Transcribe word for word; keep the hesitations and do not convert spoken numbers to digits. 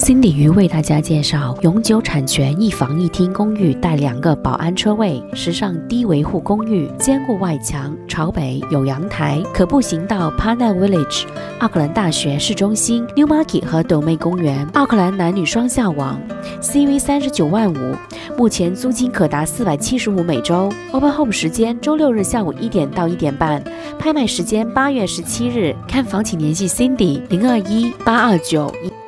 Cindy 鱼为大家介绍永久产权一房一厅公寓，带两个保安车位，时尚低维护公寓，坚固外墙，朝北，有阳台，可步行到 Pana Village、奥克兰大学市中心、Newmarket 和 Domain 公园，奥克兰男女双校网 ，C V 三十九万五，目前租金可达四百七十五每周。Open Home 时间周六日下午一点到一点半，拍卖时间八月十七日。看房请联系 Cindy 零二一八二九一。